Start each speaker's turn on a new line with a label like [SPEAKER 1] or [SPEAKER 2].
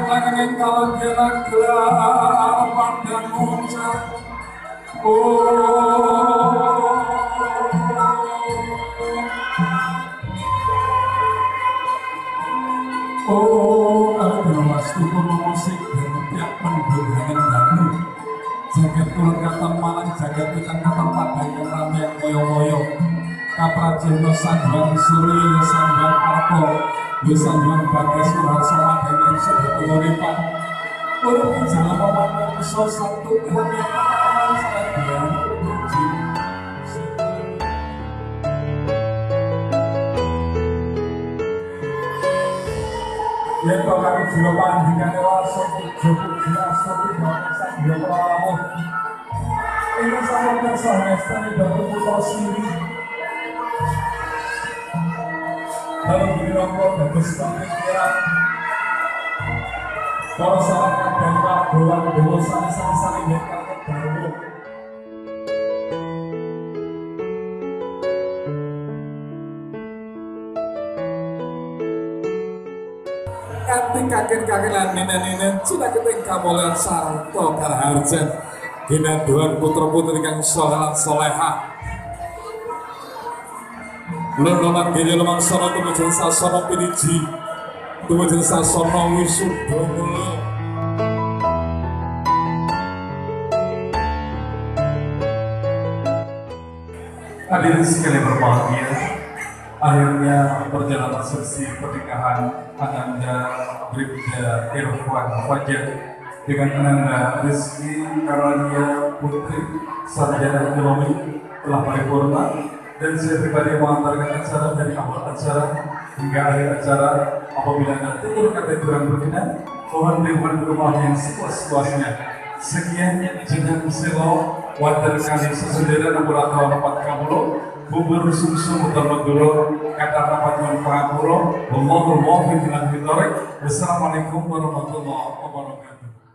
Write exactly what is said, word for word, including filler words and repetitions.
[SPEAKER 1] langit kalau gerak-gerak pandang muncak. Oh, oh, aku mas tukul musik dan tiap pendungan danu. Jagat kulon kata malang, jagat ikan kata padang yang rame yang moyo-moyo. Kaprajeno sandang suri, sandang arko, sandang bagas merasa madang yang sudah penguripan. Urut jalan memandang so satu kemudian sadian uji. Ya kau kami juga pandingan dewasa tujuh jelas tapi banyak sambil melamun. Ini sama tersamesta di batu pulau siri. Lalu dirokok bagus pikiran. Kalau salah dan pak doang dulu saling saling berkata baru. Kanti kakek-kakek lan nenek-nenek cina keting kamolan sarto karaharjan gina doan putra-putri kang soleh solehah. Lololan gini lemang sono tumujan sasono piniji tumujan sasono wisudo mulo. Hadirin sekalian berbahagia, akhirnya perjalanan sesi pernikahan Ananda Bribda Irfan Fajar dengan Ananda Rizky Karania Putri Sarjana Ekonomi telah paripurna. Dan saya pribadi mengantarkan acara dari awal acara hingga akhir acara. Apabila nanti turun kata kurang berkenan, mohon lingkungan rumah yang sepuas-puasnya. Sekian jenang selo wadah kali sesendirian nomor atau empat kamulo bubur sumsum utama-dulu kata rapat dengan pangapulo. Allahumma muwaffiq ila hidayah. Wassalamualaikum warahmatullahi wabarakatuh.